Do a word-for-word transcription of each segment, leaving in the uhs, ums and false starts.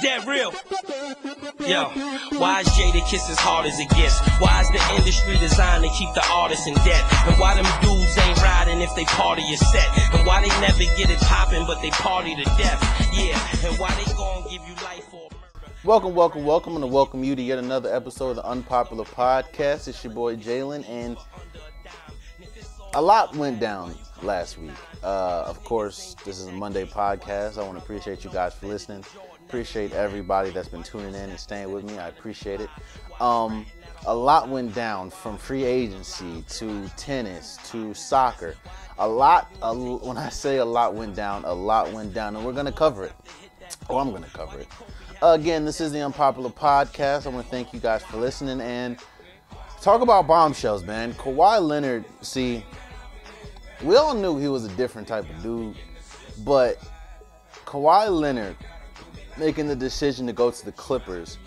that real? Yo, why is Jada Kiss as hard as it gets? Why is the industry designed to keep the artists in debt? And why them dudes ain't riding if they party is set? And why they never get it popping but they party to death? Yeah, and why they gon' give you life for murder? Welcome, welcome, welcome, and to welcome you to yet another episode of the Unpopular Podcast. It's your boy Jalen, and a lot went down last week. Uh, of course, this is a Monday podcast. I want to appreciate you guys for listening. Appreciate everybody that's been tuning in and staying with me. I appreciate it. Um, a lot went down, from free agency to tennis to soccer. A lot, a, when I say a lot went down, a lot went down, and we're going to cover it. Oh, I'm going to cover it. Uh, again, this is the Unpopular Podcast. I want to thank you guys for listening and talk about bombshells, man. Kawhi Leonard, see, we all knew he was a different type of dude, but Kawhi Leonard making the decision to go to the Clippers,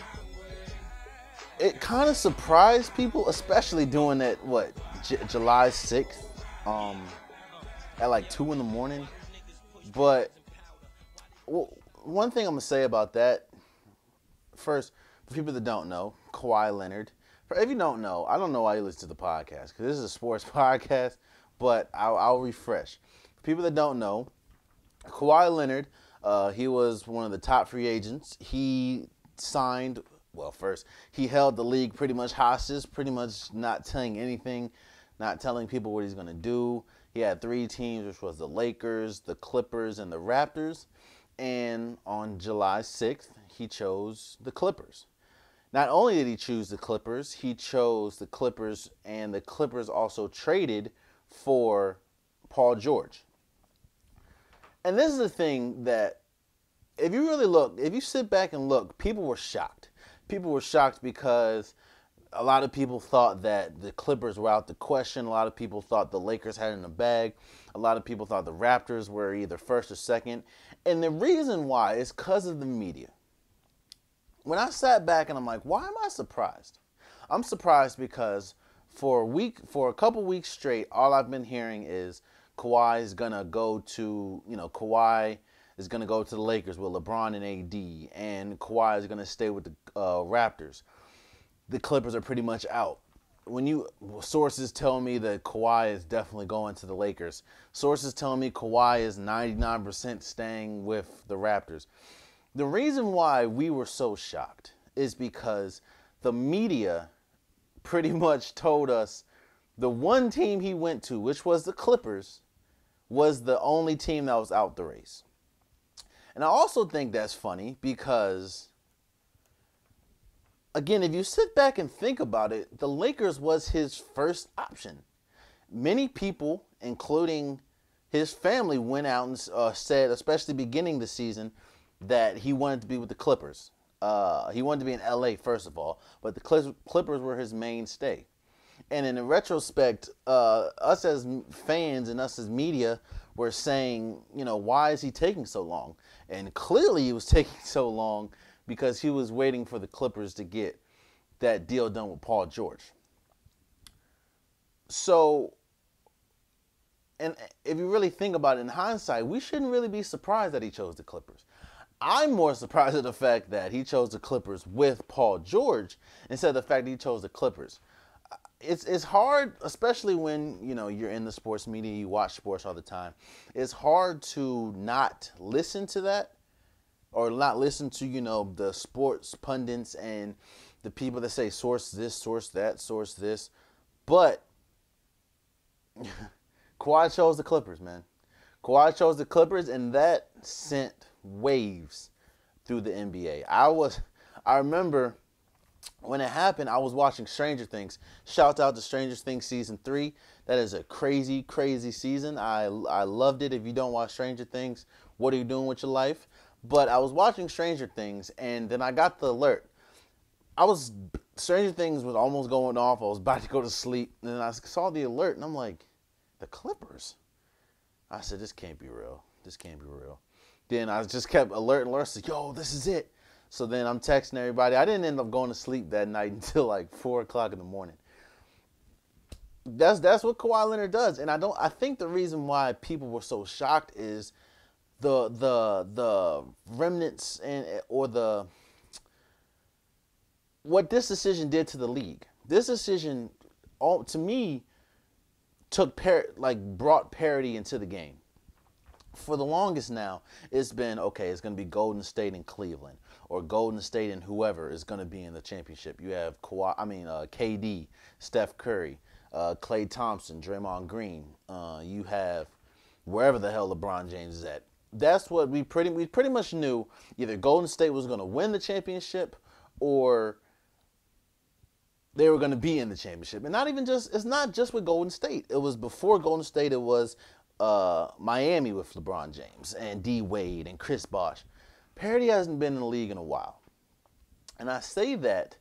it kind of surprised people, especially doing it, what, J- July sixth, um, at like two in the morning. But well, one thing I'm going to say about that, first, for people that don't know, Kawhi Leonard, for if you don't know, I don't know why you listen to the podcast, because this is a sports podcast, but I'll, I'll refresh. For people that don't know, Kawhi Leonard, Uh, he was one of the top free agents. He signed, well, first, he held the league pretty much hostage, pretty much not telling anything, not telling people what he's going to do. He had three teams, which was the Lakers, the Clippers, and the Raptors. And on July sixth, he chose the Clippers. Not only did he choose the Clippers, he chose the Clippers, and the Clippers also traded for Paul George. And this is the thing that, if you really look, if you sit back and look, people were shocked. People were shocked because a lot of people thought that the Clippers were out the question. A lot of people thought the Lakers had it in the bag. A lot of people thought the Raptors were either first or second. And the reason why is because of the media. When I sat back and I'm like, why am I surprised? I'm surprised because for a week, for a couple weeks straight, all I've been hearing is Kawhi is going to go to, you know, Kawhi is going to go to the Lakers with LeBron and A D, and Kawhi is going to stay with the uh, Raptors. The Clippers are pretty much out. When you, sources tell me that Kawhi is definitely going to the Lakers. Sources tell me Kawhi is ninety-nine percent staying with the Raptors. The reason why we were so shocked is because the media pretty much told us the one team he went to, which was the Clippers, was the only team that was out the race. And I also think that's funny because, again, if you sit back and think about it, the Lakers was his first option. Many people, including his family, went out and uh, said, especially beginning the season, that he wanted to be with the Clippers. Uh, he wanted to be in L A, first of all, but the Clippers were his mainstay. And in retrospect, uh, us as fans and us as media were saying, you know, why is he taking so long? And clearly he was taking so long because he was waiting for the Clippers to get that deal done with Paul George. So, and if you really think about it in hindsight, we shouldn't really be surprised that he chose the Clippers. I'm more surprised at the fact that he chose the Clippers with Paul George instead of the fact that he chose the Clippers. It's it's hard, especially when, you know, you're in the sports media, you watch sports all the time. It's hard to not listen to that or not listen to, you know, the sports pundits and the people that say source this, source that, source this. But Kawhi chose the Clippers, man. Kawhi chose the Clippers, and that sent waves through the N B A. I was, I remember when it happened, I was watching Stranger Things. Shout out to Stranger Things Season three. That is a crazy, crazy season. I I loved it. If you don't watch Stranger Things, what are you doing with your life? But I was watching Stranger Things, and then I got the alert. I was, Stranger Things was almost going off. I was about to go to sleep, and then I saw the alert, and I'm like, the Clippers? I said, this can't be real. This can't be real. Then I just kept alert and alert. I said, yo, this is it. So then I'm texting everybody. I didn't end up going to sleep that night until like four o'clock in the morning. That's that's what Kawhi Leonard does. And I don't I think the reason why people were so shocked is the the the remnants and or the what this decision did to the league. This decision, all to me, took par- like brought parity into the game. For the longest now, it's been okay. It's going to be Golden State and Cleveland, or Golden State and whoever is going to be in the championship. You have Kawhi, I mean uh, K D, Steph Curry, uh, Klay Thompson, Draymond Green. Uh, you have wherever the hell LeBron James is at. That's what we pretty we pretty much knew. Either Golden State was going to win the championship, or they were going to be in the championship. And not even just it's not just with Golden State. It was before Golden State. It was Uh, Miami with LeBron James and D Wade and Chris Bosh. Parity hasn't been in the league in a while. And I say that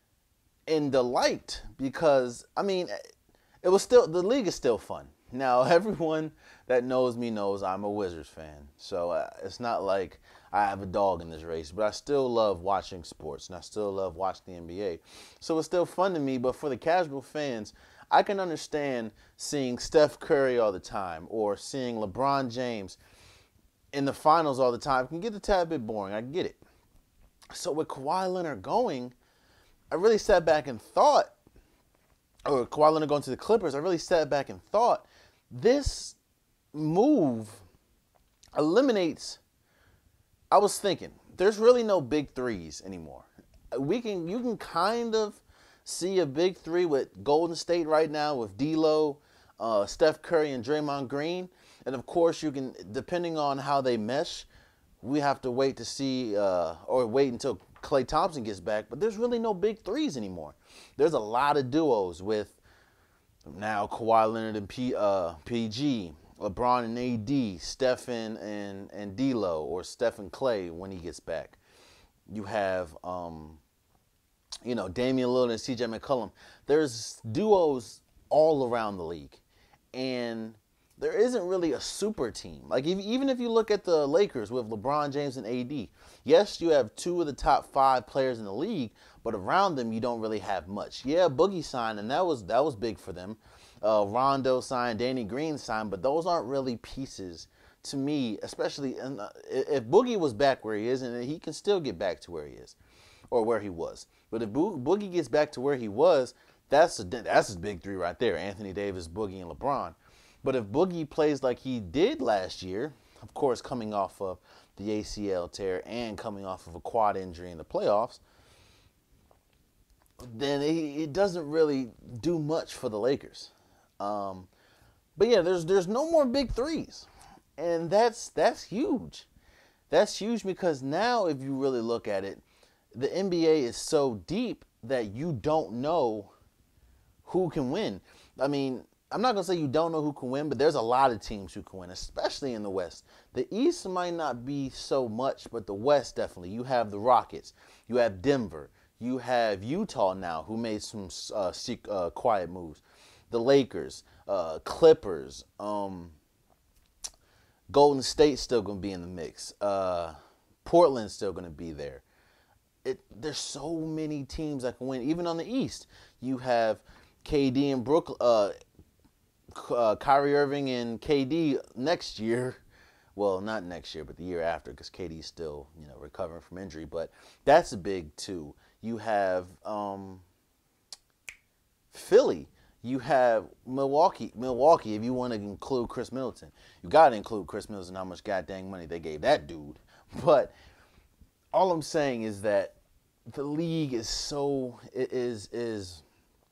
in delight because, I mean, it was still, the league is still fun. Now, everyone that knows me knows I'm a Wizards fan. So uh, it's not like I have a dog in this race, but I still love watching sports and I still love watching the N B A. So it's still fun to me, but for the casual fans, I can understand seeing Steph Curry all the time or seeing LeBron James in the finals all the time. It can get a tad bit boring. I get it. So with Kawhi Leonard going, I really sat back and thought, or Kawhi Leonard going to the Clippers, I really sat back and thought, this move eliminates, I was thinking, there's really no big threes anymore. We can, you can kind of see a big three with Golden State right now with D'Lo, uh, Steph Curry, and Draymond Green. And, of course, you can, depending on how they mesh, we have to wait to see uh, or wait until Klay Thompson gets back. But there's really no big threes anymore. There's a lot of duos with now Kawhi Leonard and P, uh, P G, LeBron and A D, Steph and, and, and D'Lo, or Steph and Klay when he gets back. You have... Um, You know, Damian Lillard and C J McCollum. There's duos all around the league. And there isn't really a super team. Like, if, even if you look at the Lakers with LeBron James and A D, yes, you have two of the top five players in the league, but around them you don't really have much. Yeah, Boogie signed, and that was that was big for them. Uh, Rondo signed, Danny Green signed, but those aren't really pieces to me, especially in, uh, if Boogie was back where he is, and he can still get back to where he is, or where he was. But if Bo- Boogie gets back to where he was, that's a, that's his big three right there, Anthony Davis, Boogie, and LeBron. But if Boogie plays like he did last year, of course coming off of the A C L tear and coming off of a quad injury in the playoffs, then it, it doesn't really do much for the Lakers. Um, but yeah, there's there's no more big threes. And that's that's huge. That's huge because now if you really look at it, the N B A is so deep that you don't know who can win. I mean, I'm not going to say you don't know who can win, but there's a lot of teams who can win, especially in the West. The East might not be so much, but the West definitely. You have the Rockets. You have Denver. You have Utah now, who made some uh, uh, quiet moves. The Lakers, uh, Clippers, um, Golden State's still going to be in the mix. Uh, Portland's still going to be there. It, there's so many teams that can win. Even on the East, you have K D and Brooklyn, uh, uh, Kyrie Irving and K D next year. Well, not next year, but the year after, because K D's still, you know, recovering from injury. But that's a big two. You have um, Philly. You have Milwaukee. Milwaukee, if you want to include Chris Middleton, you got to include Chris Middleton. How much goddamn money they gave that dude, but. All I'm saying is that the league is so is is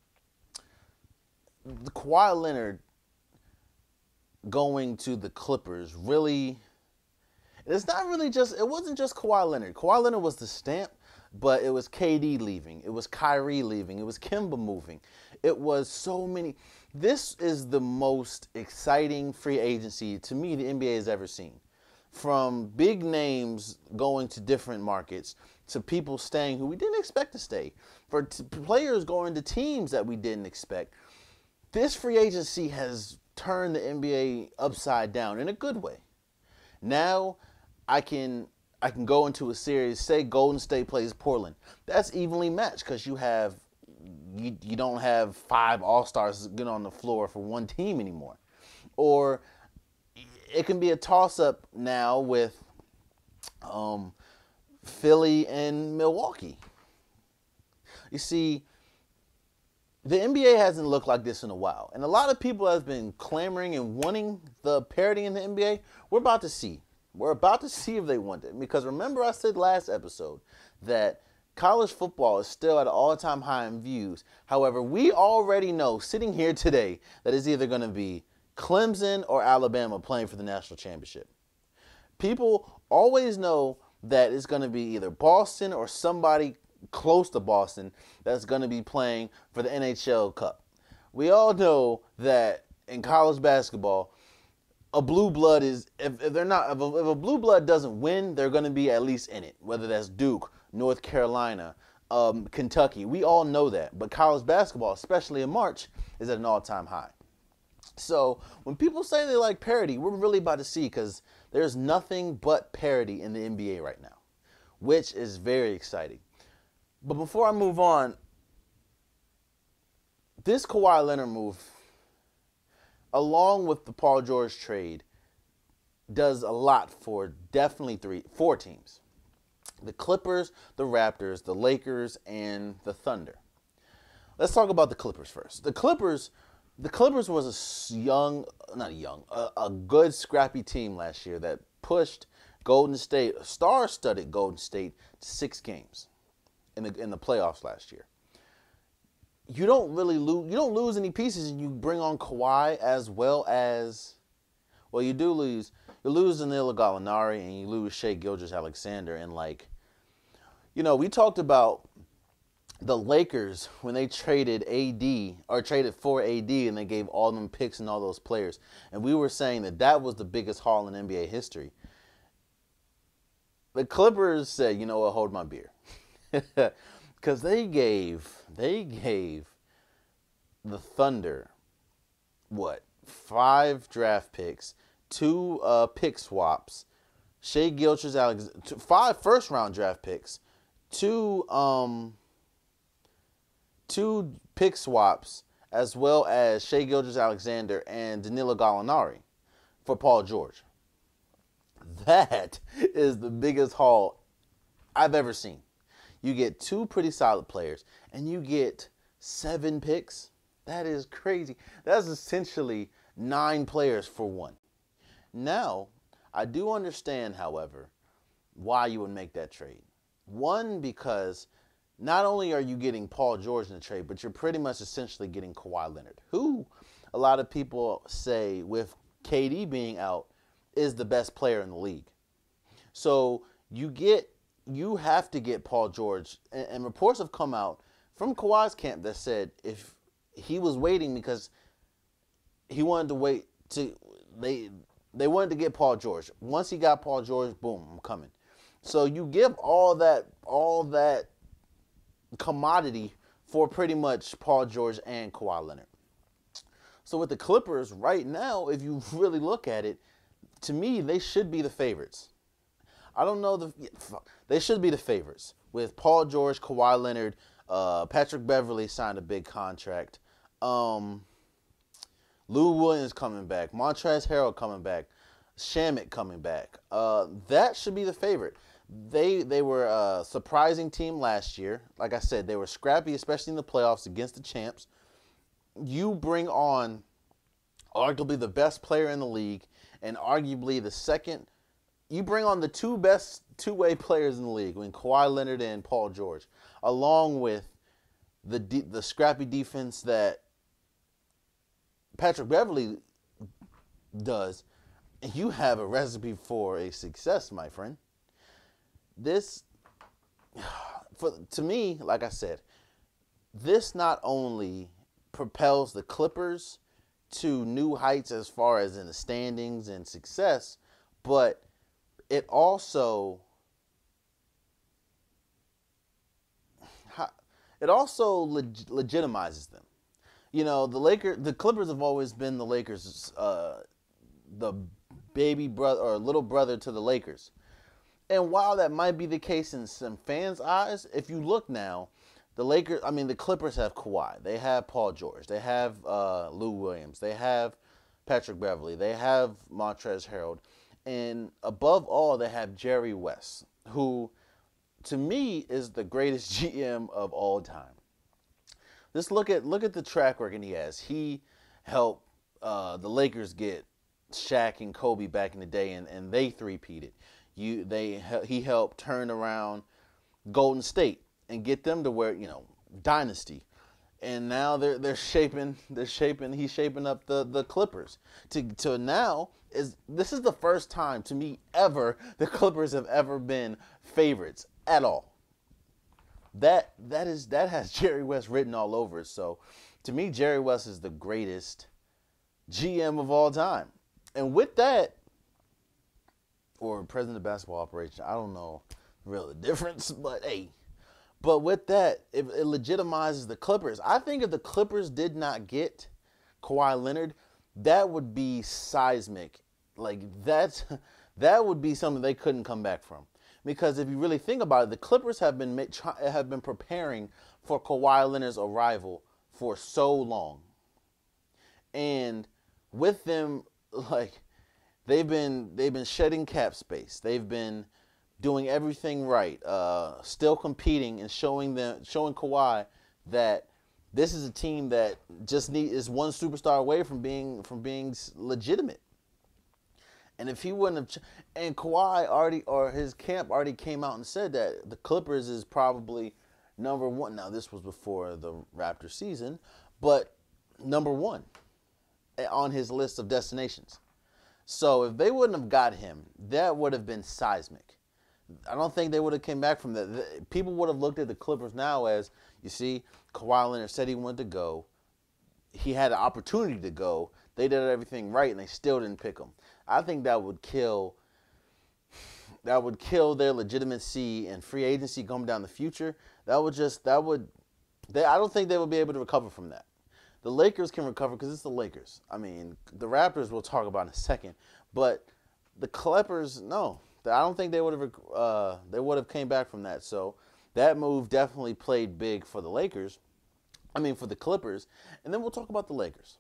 the Kawhi Leonard going to the Clippers really. It's not really just. It wasn't just Kawhi Leonard. Kawhi Leonard was the stamp, but it was K D leaving. It was Kyrie leaving. It was Kemba moving. It was so many. This is the most exciting free agency to me the N B A has ever seen. From big names going to different markets to people staying who we didn't expect to stay, for t- players going to teams that we didn't expect. This free agency has turned the N B A upside down in a good way. Now I can I can go into a series, say Golden State plays Portland. That's evenly matched because you have you, you don't have five all-stars get on the floor for one team anymore. Or it can be a toss-up now with um, Philly and Milwaukee. You see, the N B A hasn't looked like this in a while. And a lot of people have been clamoring and wanting the parity in the N B A. We're about to see. We're about to see if they want it. Because remember I said last episode that college football is still at an all-time high in views. However, we already know, sitting here today, that it's either going to be Clemson or Alabama playing for the national championship. People always know that it's going to be either Boston or somebody close to Boston that's going to be playing for the N H L Cup. We all know that in college basketball, a blue blood is, if, if they're not, if a, if a blue blood doesn't win, they're going to be at least in it, whether that's Duke, North Carolina, um, Kentucky. We all know that. But college basketball, especially in March, is at an all-time high. So when people say they like parity, we're really about to see, because there's nothing but parity in the N B A right now, which is very exciting. But before I move on, this Kawhi Leonard move, along with the Paul George trade, does a lot for definitely three, four teams. The Clippers, the Raptors, the Lakers, and the Thunder. Let's talk about the Clippers first. The Clippers, the Clippers was a young, not a young, a, a good scrappy team last year that pushed Golden State, a star-studded Golden State, to six games in the in the playoffs last year. You don't really lose. You don't lose any pieces, and you bring on Kawhi as well as, well, you do lose. You lose Danilo Gallinari and you lose Shai Gilgeous-Alexander, and like, you know, we talked about the Lakers when they traded A D or traded for A D and they gave all them picks and all those players, and we were saying that that was the biggest haul in N B A history. The Clippers said, you know what, hold my beer. Because they gave, they gave the Thunder, what, five draft picks, two uh, pick swaps, Shai Gilgeous-Alexander, five first-round draft picks, two um, two pick swaps, as well as Shai Gilgeous-Alexander and Danilo Gallinari for Paul George. That is the biggest haul I've ever seen. You get two pretty solid players, and you get seven picks. That is crazy. That's essentially nine players for one. Now, I do understand, however, why you would make that trade. One, because not only are you getting Paul George in the trade, but you're pretty much essentially getting Kawhi Leonard, who a lot of people say, with K D being out, is the best player in the league. So you get You have to get Paul George. And, and reports have come out from Kawhi's camp that said if he was waiting because he wanted to wait to they they wanted to get Paul George. Once he got Paul George, boom, I'm coming. So you give all that all that commodity for pretty much Paul George and Kawhi Leonard. So with the Clippers right now, if you really look at it, to me, they should be the favorites. I don't know the. They should be the favorites with Paul George, Kawhi Leonard, uh, Patrick Beverley signed a big contract. Um, Lou Williams coming back, Montrezl Harrell coming back, Shamet coming back. Uh, that should be the favorite. They they were a surprising team last year. Like I said, they were scrappy, especially in the playoffs against the champs. You bring on arguably the best player in the league and arguably the second. You bring on the two best two-way players in the league, when Kawhi Leonard and Paul George, along with the de- the scrappy defense that Patrick Beverley does, you have a recipe for a success, my friend. This, for to me, like I said, this not only propels the Clippers to new heights as far as in the standings and success, but it also it also leg- legitimizes them. You know, the Lakers, the Clippers have always been the Lakers, uh, the baby brother or little brother to the Lakers. And while that might be the case in some fans' eyes, if you look now, the Lakers, I mean, the Clippers have Kawhi. They have Paul George. They have uh, Lou Williams. They have Patrick Beverley. They have Montrezl Harrell. And above all, they have Jerry West, who, to me, is the greatest G M of all time. Just look at look at the track record he has. He helped uh, the Lakers get Shaq and Kobe back in the day, and, and they three-peated. You they he helped turn around Golden State and get them to where, you know, dynasty. And now they're they're shaping they're shaping he's shaping up the, the Clippers. To to now is this is the first time to me ever the Clippers have ever been favorites at all. That that is that has Jerry West written all over it. So to me, Jerry West is the greatest G M of all time. And with that, or president of basketball operations, I don't know really the difference, but hey. But with that, it, it legitimizes the Clippers. I think if the Clippers did not get Kawhi Leonard, that would be seismic. Like, that's, that would be something they couldn't come back from. Because if you really think about it, the Clippers have been have been preparing for Kawhi Leonard's arrival for so long. And with them, like, they've been they've been shedding cap space. They've been doing everything right, uh, still competing and showing them, showing Kawhi that this is a team that just need is one superstar away from being from being legitimate. And if he wouldn't have, and Kawhi already or his camp already came out and said that the Clippers is probably number one. Now this was before the Raptors season, but number one on his list of destinations. So if they wouldn't have got him, that would have been seismic. I don't think they would have came back from that. People would have looked at the Clippers now as, you see, Kawhi Leonard said he wanted to go. He had an opportunity to go. They did everything right, and they still didn't pick him. I think that would kill. That would kill their legitimacy and free agency going down the future. That would just. That would. They. I don't think they would be able to recover from that. The Lakers can recover because it's the Lakers. I mean, the Raptors we'll talk about in a second, but the Clippers, no. I don't think they would have uh, they would have came back from that. So that move definitely played big for the Lakers. I mean, for the Clippers. And then we'll talk about the Lakers.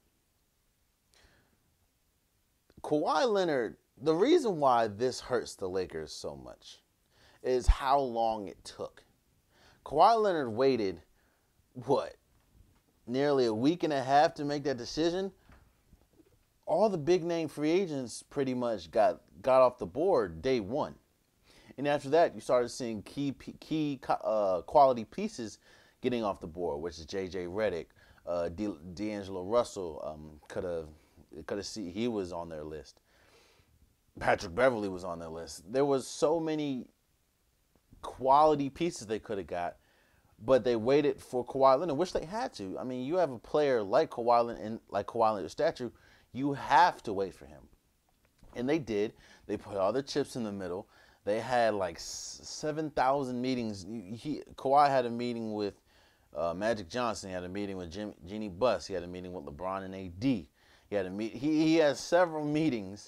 Kawhi Leonard, the reason why this hurts the Lakers so much is how long it took. Kawhi Leonard waited, what, nearly a week and a half to make that decision? All the big-name free agents pretty much got, got off the board day one. And after that, you started seeing key key uh, quality pieces getting off the board, which is J J Redick, uh, D- D'Angelo Russell. Um, could have could have see he was on their list. Patrick Beverley was on their list. There was so many quality pieces they could have got, but they waited for Kawhi Leonard, which they had to. I mean, you have a player like Kawhi Leonard, and like Kawhi Leonard's stature. You have to wait for him. And they did. They put all their chips in the middle. They had like seven thousand meetings. He, Kawhi had a meeting with uh, Magic Johnson. He had a meeting with Jim, Jeannie Buss. He had a meeting with LeBron and A D. He had a meet. He, he has several meetings.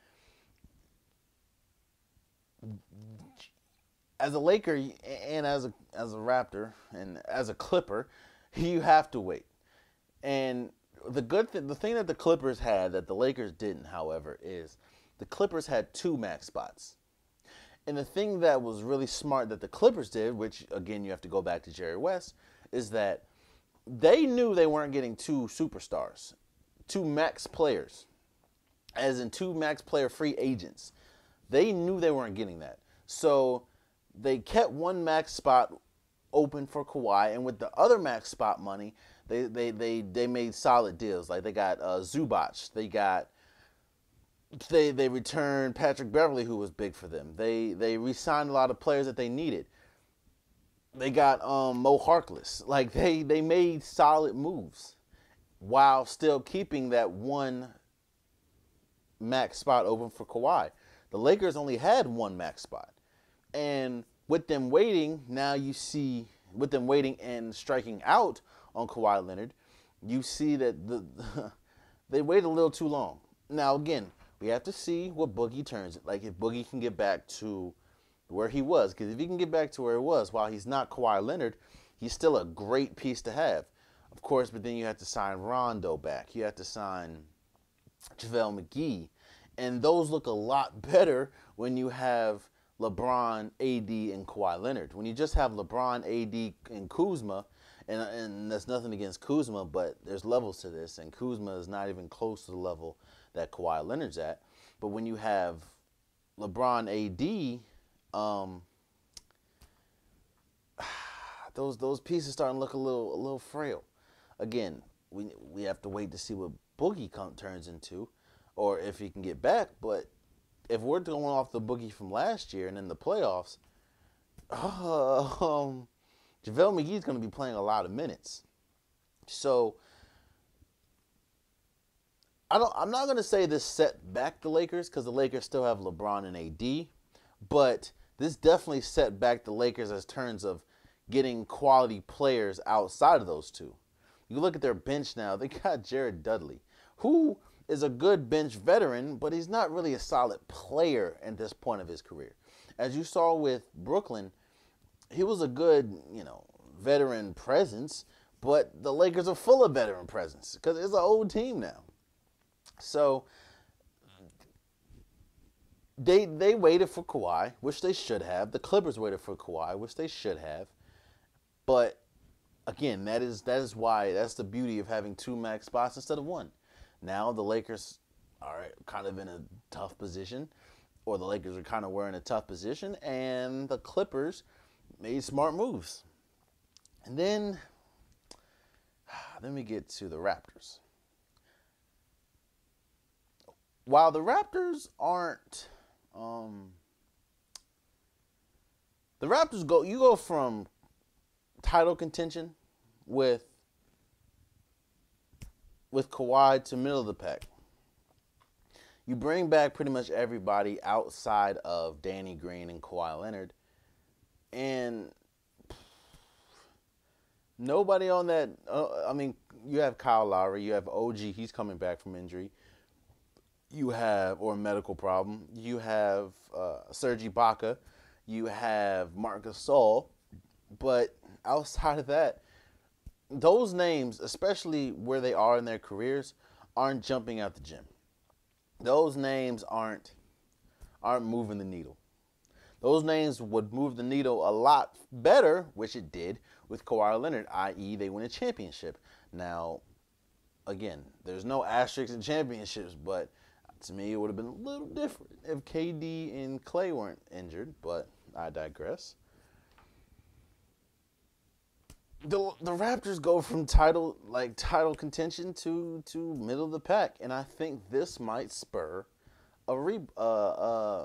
As a Laker and as a as a Raptor and as a Clipper, you have to wait. And The good thing, the thing that the Clippers had that the Lakers didn't, however, is the Clippers had two max spots. And the thing that was really smart that the Clippers did, which, again, you have to go back to Jerry West, is that they knew they weren't getting two superstars, two max players, as in two max player free agents. They knew they weren't getting that. So they kept one max spot open for Kawhi, and with the other max spot money, They they they they made solid deals. Like they got uh, Zubac. They got they they returned Patrick Beverley, who was big for them. They they re-signed a lot of players that they needed. They got um, Mo Harkless. Like they they made solid moves while still keeping that one max spot open for Kawhi. The Lakers only had one max spot, and with them waiting, now you see with them waiting and striking out on Kawhi Leonard, you see that the they wait a little too long. Now, again, we have to see what Boogie turns it. Like, if Boogie can get back to where he was. Because if he can get back to where he was, while he's not Kawhi Leonard, he's still a great piece to have. Of course, but then you have to sign Rondo back. You have to sign JaVale McGee. And those look a lot better when you have LeBron, A D, and Kawhi Leonard. When you just have LeBron, A D, and Kuzma, and, and that's nothing against Kuzma, but there's levels to this, and Kuzma is not even close to the level that Kawhi Leonard's at. But when you have LeBron, A D, um, those those pieces starting to look a little a little frail. Again, we we have to wait to see what Boogie come, turns into, or if he can get back. But if we're going off the Boogie from last year and in the playoffs, uh, um, JaVale McGee's going to be playing a lot of minutes. So I don't. I'm not going to say this set back the Lakers because the Lakers still have LeBron and A D, but this definitely set back the Lakers as terms of getting quality players outside of those two. You look at their bench now, they got Jared Dudley, who is a good bench veteran, but he's not really a solid player at this point of his career. As you saw with Brooklyn, he was a good, you know, veteran presence, but the Lakers are full of veteran presence because it's an old team now. So they they waited for Kawhi, which they should have. The Clippers waited for Kawhi, which they should have. But again, that is that is why that's the beauty of having two max spots instead of one. Now the Lakers are kind of in a tough position, or the Lakers are kind of were in a tough position, and the Clippers made smart moves. And then, then we get to the Raptors. While the Raptors aren't, um, the Raptors go, you go from title contention with with Kawhi to middle of the pack. You bring back pretty much everybody outside of Danny Green and Kawhi Leonard, and nobody on that. Uh, I mean, you have Kyle Lowry, you have O G. He's coming back from injury. You have or a medical problem. You have uh, Serge Ibaka. You have Marc Gasol, but outside of that, those names, especially where they are in their careers, aren't jumping out the gym. Those names aren't aren't moving the needle. Those names would move the needle a lot better, which it did, with Kawhi Leonard, that is they win a championship. Now, again, there's no asterisks in championships, but to me it would have been a little different if K D and Clay weren't injured, but I digress. The the Raptors go from title like title contention to, to middle of the pack, and I think this might spur a re uh uh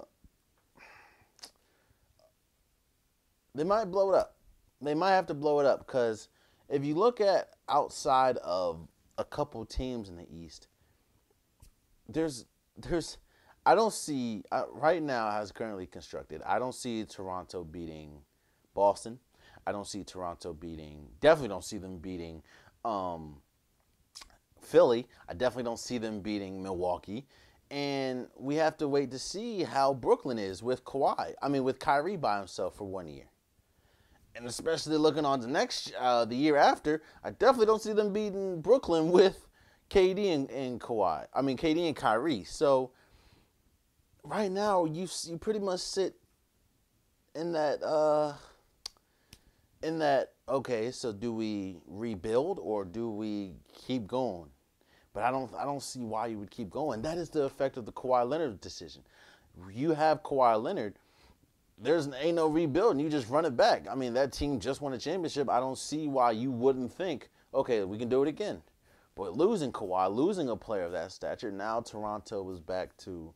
they might blow it up. They might have to blow it up because if you look at outside of a couple teams in the East, there's there's I don't see uh, right now as currently constructed. I don't see Toronto beating Boston. I don't see Toronto beating, definitely don't see them beating um, Philly. I definitely don't see them beating Milwaukee. And we have to wait to see how Brooklyn is with Kawhi. I mean, with Kyrie by himself for one year. And especially looking on the next, uh, the year after, I definitely don't see them beating Brooklyn with K D and, and Kawhi. I mean, K D and Kyrie. So right now, you you pretty much sit in that... Uh, In that, okay, so do we rebuild or do we keep going? But I don't I don't see why you would keep going. That is the effect of the Kawhi Leonard decision. You have Kawhi Leonard, there's ain't no rebuilding. You just run it back. I mean, that team just won a championship. I don't see why you wouldn't think, okay, we can do it again. But losing Kawhi, losing a player of that stature, now Toronto is back to,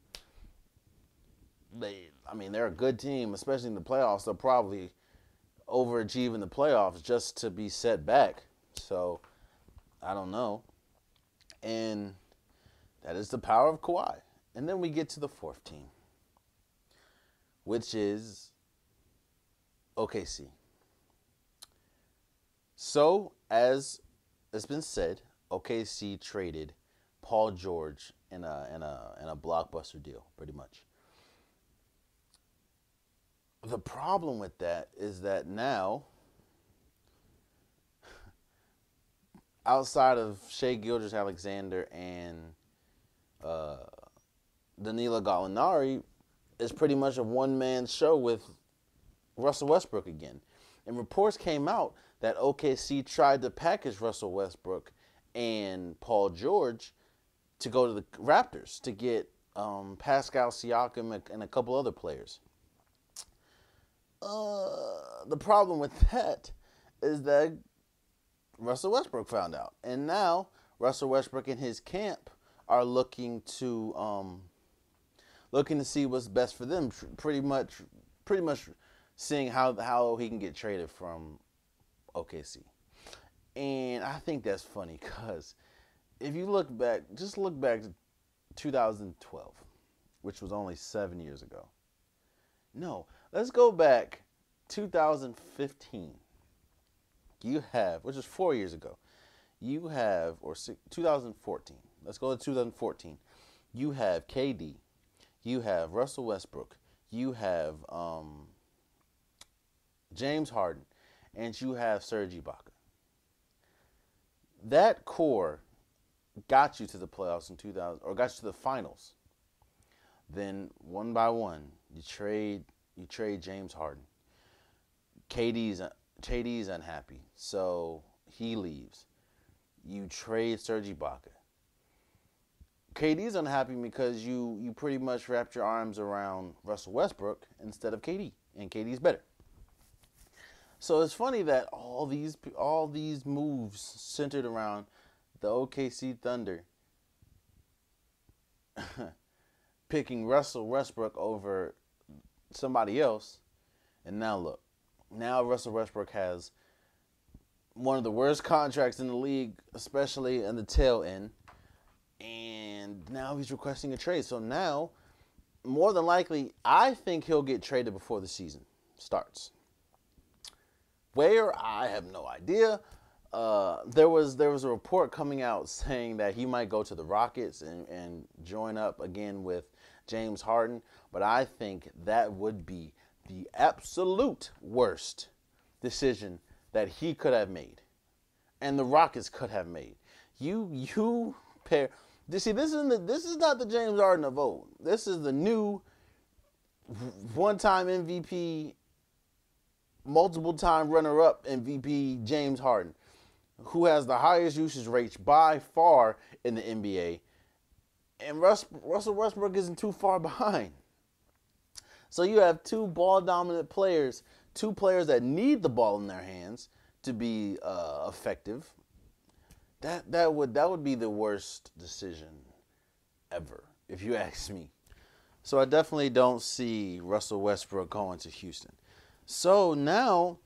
they. I mean, they're a good team, especially in the playoffs. They'll probably overachieve in the playoffs just to be set back. So, I don't know. And that is the power of Kawhi. And then we get to the fourth team, which is O K C. So, as it's been said, O K C traded Paul George in a in a in a blockbuster deal, pretty much. The problem with that is that now, outside of Shai Gilgeous-Alexander and uh, Danilo Gallinari is pretty much a one-man show with Russell Westbrook again. And reports came out that O K C tried to package Russell Westbrook and Paul George to go to the Raptors to get um, Pascal Siakam and a couple other players. Uh, the problem with that is that Russell Westbrook found out. And now Russell Westbrook and his camp are looking to um, looking to see what's best for them. Pretty much, pretty much seeing how how he can get traded from O K C. And I think that's funny because if you look back, just look back to two thousand twelve, which was only seven years ago. No, let's go back two thousand fifteen. You have, which is four years ago. You have, or six, two thousand fourteen. Let's go to two thousand fourteen. You have K D. You have Russell Westbrook. You have um, James Harden. And you have Serge Ibaka. That core got you to the playoffs in two thousand, or got you to the finals. Then one by one, you trade you trade James Harden. K D's K D's unhappy, so he leaves. You trade Serge Ibaka. K D's unhappy because you you pretty much wrapped your arms around Russell Westbrook instead of K D, and K D's better. So it's funny that all these all these moves centered around the O K C Thunder picking Russell Westbrook over somebody else, and now look, now Russell Westbrook has one of the worst contracts in the league, especially in the tail end, and now he's requesting a trade. So now, more than likely, I think he'll get traded before the season starts. Where, I have no idea. Uh, there was there was a report coming out saying that he might go to the Rockets and, and join up again with James Harden. But I think that would be the absolute worst decision that he could have made, and the Rockets could have made. You you pair. See, this isn't the, this is not the James Harden of old. This is the new one-time M V P, multiple-time runner-up M V P James Harden, who has the highest usage rates by far in the N B A. And Russ, Russell Westbrook isn't too far behind. So you have two ball-dominant players, two players that need the ball in their hands to be uh, effective. That that would that would be the worst decision ever, if you ask me. So I definitely don't see Russell Westbrook going to Houston. So now,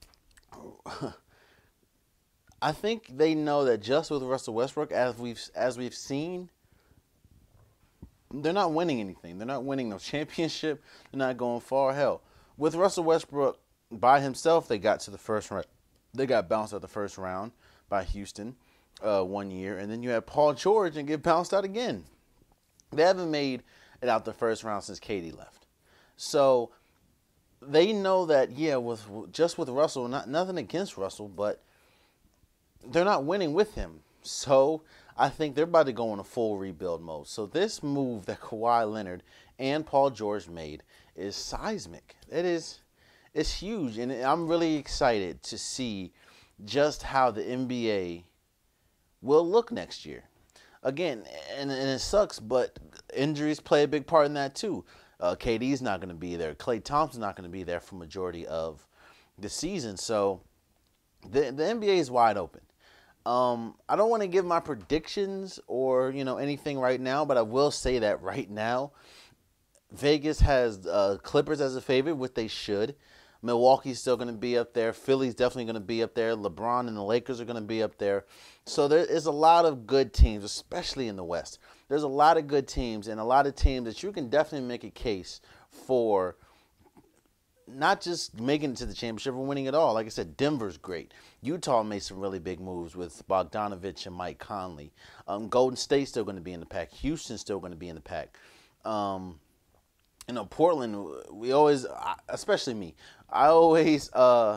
I think they know that just with Russell Westbrook, as we've as we've seen, they're not winning anything. They're not winning no championship. They're not going far. Hell, with Russell Westbrook by himself, they got to the first round. They got bounced out the first round by Houston uh, one year, and then you had Paul George and get bounced out again. They haven't made it out the first round since K D left. So they know that, yeah, with just with Russell, not nothing against Russell, but they're not winning with him. So I think they're about to go in a full rebuild mode. So this move that Kawhi Leonard and Paul George made is seismic. It is, it's huge, and I'm really excited to see just how the N B A will look next year. Again, and, and it sucks, but injuries play a big part in that too. Uh, K D's not going to be there. Klay Thompson's not going to be there for majority of the season. So the the N B A is wide open. Um, I don't want to give my predictions or you know anything right now, but I will say that right now, Vegas has uh, Clippers as a favorite, which they should. Milwaukee's still going to be up there. Philly's definitely going to be up there. LeBron and the Lakers are going to be up there. So there is a lot of good teams, especially in the West. There's a lot of good teams and a lot of teams that you can definitely make a case for not just making it to the championship or winning it all. Like I said, Denver's great. Utah made some really big moves with Bogdanovich and Mike Conley. Um, Golden State's still going to be in the pack. Houston's still going to be in the pack. Um, you know, Portland, we always, especially me, I always uh,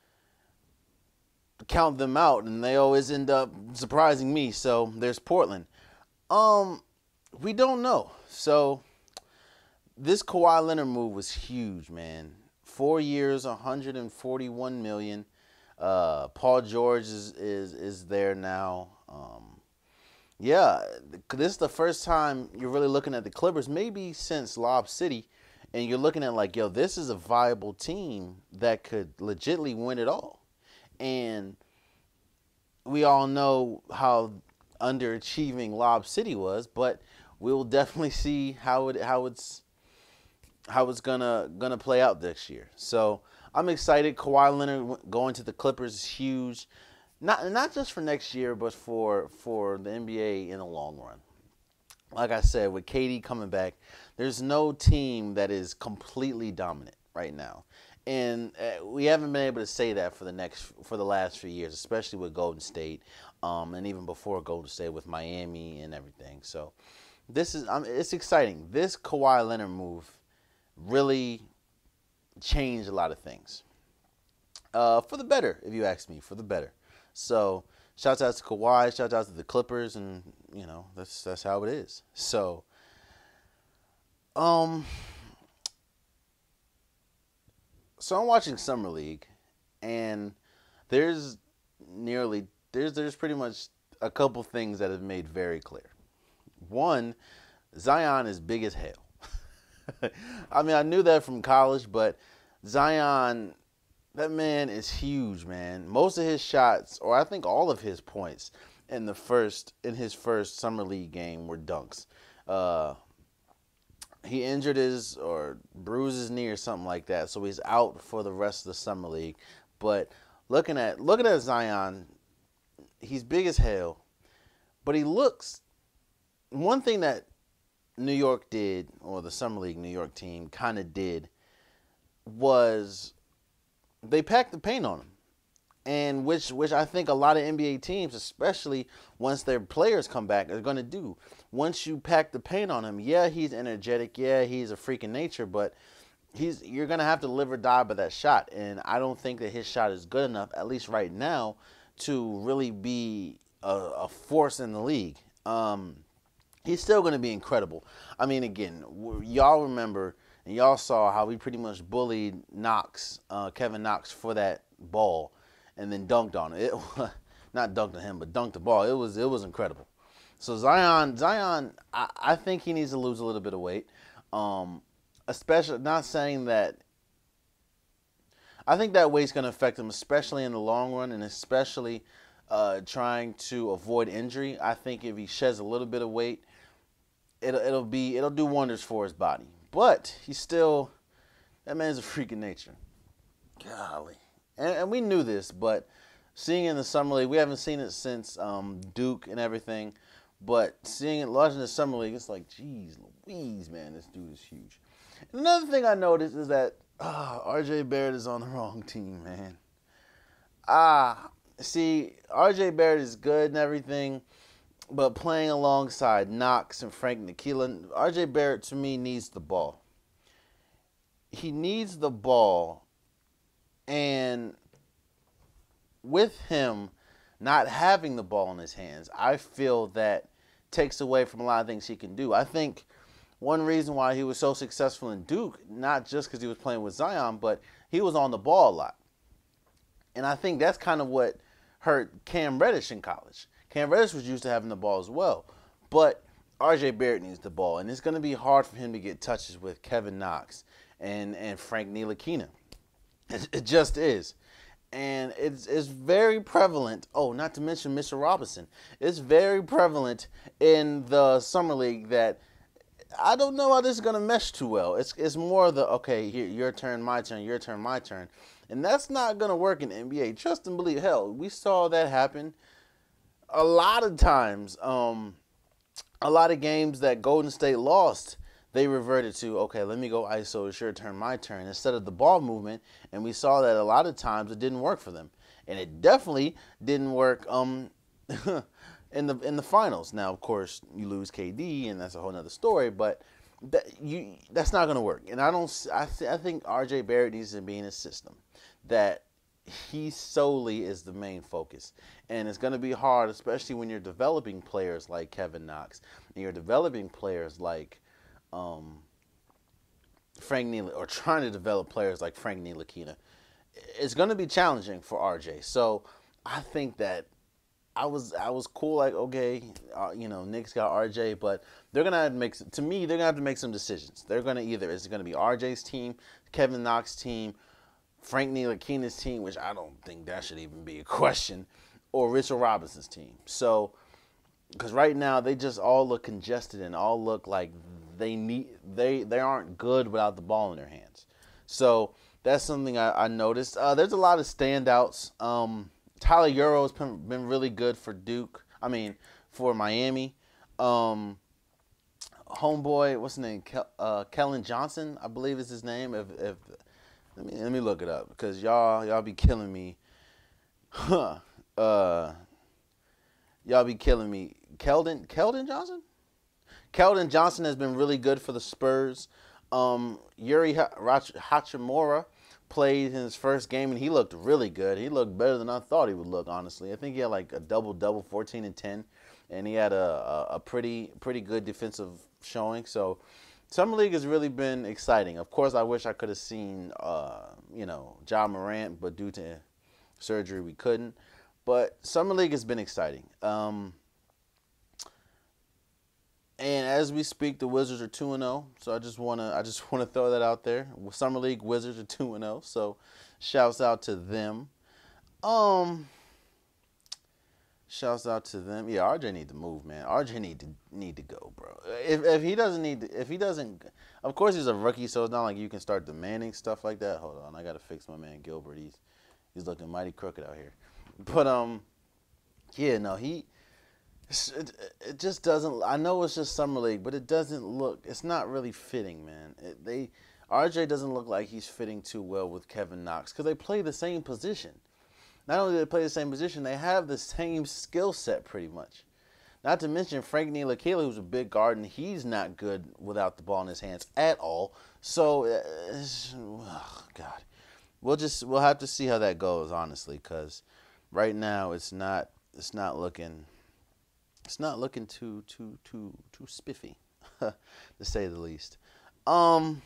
count them out, and they always end up surprising me. So there's Portland. Um, we don't know. So this Kawhi Leonard move was huge, man. Four years, one hundred forty-one million dollars. Uh, Paul George is is is there now. Um, yeah, this is the first time you're really looking at the Clippers, maybe since Lob City, and you're looking at like, yo, this is a viable team that could legitimately win it all. And we all know how underachieving Lob City was, but we'll definitely see how it how it's how it's gonna gonna play out this year. So I'm excited. Kawhi Leonard going to the Clippers is huge, not not just for next year, but for for the N B A in the long run. Like I said, with K D coming back, there's no team that is completely dominant right now, and uh, we haven't been able to say that for the next for the last few years, especially with Golden State, um, and even before Golden State with Miami and everything. So this is um, it's exciting. This Kawhi Leonard move really changed a lot of things. Uh, for the better, if you ask me, for the better. So, shouts out to Kawhi, shouts out to the Clippers, and, you know, that's that's how it is. So, um, so I'm watching Summer League, and there's nearly, there's, there's pretty much a couple things that have made very clear. One, Zion is big as hell. I mean, I knew that from college, but Zion, that man is huge, man. Most of his shots, or I think all of his points in the first in his first summer league game were dunks. Uh, he injured his or bruised his knee or something like that, so he's out for the rest of the summer league. But looking at looking at Zion, he's big as hell, but he looks. One thing that New York did, or the Summer League New York team kind of did, was they packed the paint on him, and which which I think a lot of N B A teams, especially once their players come back, are going to do. Once you pack the paint on him, yeah, he's energetic, yeah, he's a freak of nature, but he's you're going to have to live or die by that shot, and I don't think that his shot is good enough, at least right now, to really be a, a force in the league. Um, He's still going to be incredible. I mean, again, y'all remember and y'all saw how we pretty much bullied Knox, uh, Kevin Knox, for that ball, and then dunked on it. it not dunked on him, but dunked the ball. It was it was incredible. So Zion, Zion, I, I think he needs to lose a little bit of weight. Um, especially, not saying that. I think that weight's going to affect him, especially in the long run, and especially uh, trying to avoid injury. I think if he sheds a little bit of weight, It'll it'll be it'll do wonders for his body, but he's still that man's a freak of nature. Golly, and, and we knew this, but seeing it in the summer league, we haven't seen it since um, Duke and everything. But seeing it large in the summer league, it's like, geez, Louise, man, this dude is huge. And another thing I noticed is that uh, R J Barrett is on the wrong team, man. Ah, see, R J Barrett is good and everything. But playing alongside Knox and Frank Ntilikina, R J Barrett, to me, needs the ball. He needs the ball, and with him not having the ball in his hands, I feel that takes away from a lot of things he can do. I think one reason why he was so successful in Duke, not just because he was playing with Zion, but he was on the ball a lot. And I think that's kind of what hurt Cam Reddish in college. Cam Reddish was used to having the ball as well. But R J Barrett needs the ball, and it's going to be hard for him to get touches with Kevin Knox and, and Frank Ntilikina. It, it just is. And it's, it's very prevalent. Oh, not to mention Mister Robinson. It's very prevalent in the Summer League that I don't know how this is going to mesh too well. It's it's more the, okay, here, your turn, my turn, your turn, my turn. And that's not going to work in the N B A. Trust and believe. Hell, we saw that happen a lot of times. Um, a lot of games that Golden State lost, they reverted to, okay, let me go I S O, it's your turn, my turn, instead of the ball movement. And we saw that a lot of times it didn't work for them. And it definitely didn't work um, in the in the finals. Now, of course, you lose K D, and that's a whole nother story, but that, you, that's not going to work. And I don't. I, th- I think R J Barrett needs to be in a system that he solely is the main focus. And it's going to be hard, especially when you're developing players like Kevin Knox and you're developing players like um, Frank Ntilikina, or trying to develop players like Frank Ntilikina. It's going to be challenging for R J. So I think that I was I was cool, like, okay, uh, you know, Knicks got R J, but they're going to have to make, to me, they're going to have to make some decisions. They're going to either, it's going to be R J's team, Kevin Knox's team, Frank Ntilikina's team, which I don't think that should even be a question, or Richard Robinson's team. So, because right now they just all look congested and all look like they need they they aren't good without the ball in their hands. So that's something I, I noticed. Uh, there's a lot of standouts. Um, Tyler Euro's been, been really good for Duke. I mean, for Miami. Um, homeboy, what's his name? Kel, uh, Kellen Johnson, I believe is his name. If if let me let me look it up, because y'all y'all be killing me. Huh. Uh, y'all be killing me. Keldon Keldon Johnson? Keldon Johnson has been really good for the Spurs. Um, Yuri Hachimura played in his first game, and he looked really good. He looked better than I thought he would look, honestly. I think he had like a double-double, fourteen and ten, and he had a, a, a pretty pretty good defensive showing. So Summer League has really been exciting. Of course, I wish I could have seen, uh, you know, Ja Morant, but due to surgery, we couldn't. But Summer League has been exciting. Um, and as we speak, the Wizards are two and oh. So I just wanna I just wanna throw that out there. Summer League Wizards are two and oh. So shouts out to them. Um, shouts out to them. Yeah, R J need to move, man. R J need to need to go, bro. If if he doesn't need to, if he doesn't, of course he's a rookie, so it's not like you can start demanding stuff like that. Hold on, I gotta fix my man Gilbert. He's he's looking mighty crooked out here. But um, yeah, no, he. It, it just doesn't. I know it's just Summer League, but it doesn't look. It's not really fitting, man. It, they R J doesn't look like he's fitting too well with Kevin Knox, because they play the same position. Not only do they play the same position, they have the same skill set pretty much. Not to mention Frank Ntilikina, who's a big guard, and he's not good without the ball in his hands at all. So, oh God, we'll just we'll have to see how that goes, honestly, because right now it's not it's not looking. It's not looking too too too too spiffy, to say the least. Um,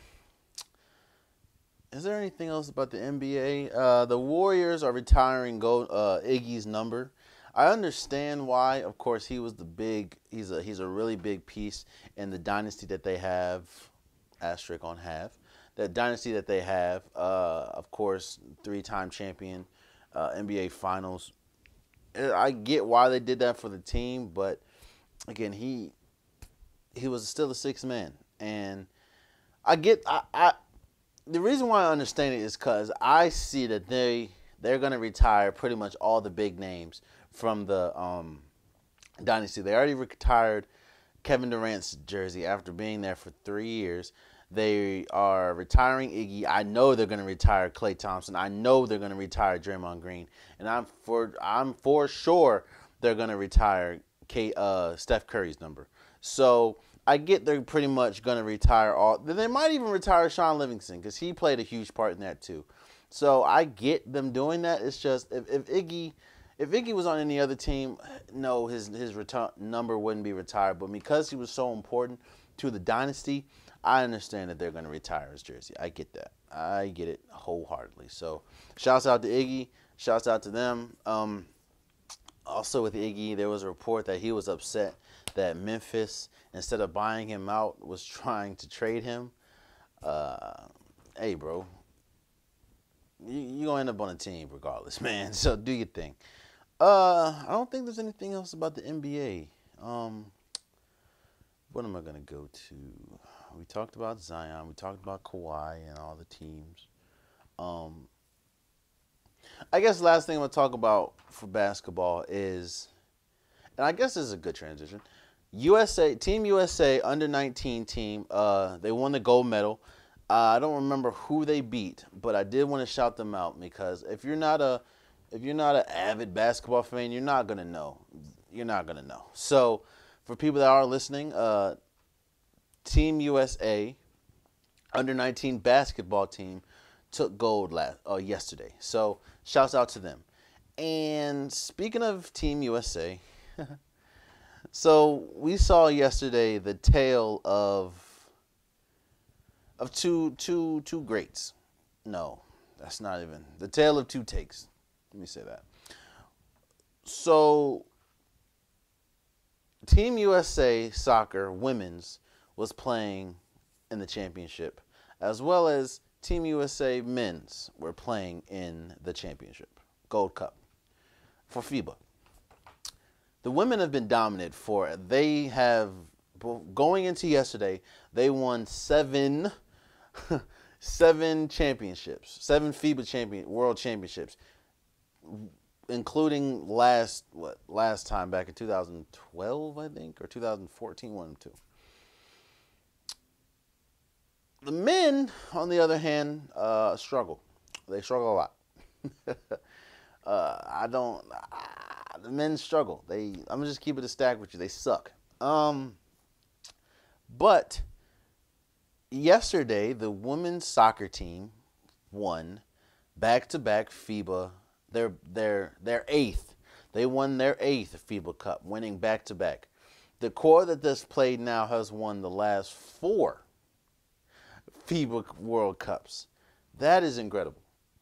is there anything else about the N B A? Uh, the Warriors are retiring Go, uh, Iggy's number. I understand why. Of course, he was the big. He's a he's a really big piece in the dynasty that they have. Asterisk on have that dynasty that they have. Uh, of course, three-time champion, uh, N B A Finals. I get why they did that for the team, but again, he he was still a sixth man, and I get I, I the reason why I understand it is because I see that they they're gonna retire pretty much all the big names from the um, dynasty. They already retired Kevin Durant's jersey after being there for three years. They are retiring Iggy. I know they're going to retire Klay Thompson. I know they're going to retire Draymond Green, and I'm for I'm for sure they're going to retire K, uh, Steph Curry's number. So I get they're pretty much going to retire all. They might even retire Sean Livingston, because he played a huge part in that too. So I get them doing that. It's just if, if Iggy if Iggy was on any other team, no, his his return number wouldn't be retired. But because he was so important to the dynasty, I understand that they're going to retire his jersey. I get that. I get it wholeheartedly. So, shouts out to Iggy. Shouts out to them. Um, also with Iggy, there was a report that he was upset that Memphis, instead of buying him out, was trying to trade him. Uh, hey, bro. You, you're going to end up on a team regardless, man. So, do your thing. Uh, I don't think there's anything else about the N B A. Um, what am I going to go to? We talked about Zion. We talked about Kawhi and all the teams. Um, I guess the last thing I'm going to talk about for basketball is, and I guess this is a good transition, U S A, Team U S A under nineteen team, uh, they won the gold medal. Uh, I don't remember who they beat, but I did want to shout them out, because if you're not a if you're not an avid basketball fan, you're not going to know. You're not going to know. So for people that are listening, uh, Team U S A under nineteen basketball team took gold last uh, yesterday. So shouts out to them. And speaking of Team U S A, so we saw yesterday the tale of of two two two greats. No, that's not even the tale of two takes. Let me say that. So Team U S A soccer women's was playing in the championship, as well as Team U S A men's were playing in the championship, Gold Cup, for FIBA. The women have been dominant for, they have, going into yesterday, they won seven, seven championships, seven FIBA champion, world championships, including last, what, last time back in two thousand twelve, I think, or two thousand fourteen, one and two. The men, on the other hand, uh, struggle. They struggle a lot. uh, I don't. Uh, the men struggle. They. I'm gonna just keep it a stack with you. They suck. Um. But yesterday, the women's soccer team won back-to-back FIBA. Their their their eighth. They won their eighth FIBA Cup, winning back-to-back. The core that this played now has won the last four FIBA World Cups. That is incredible.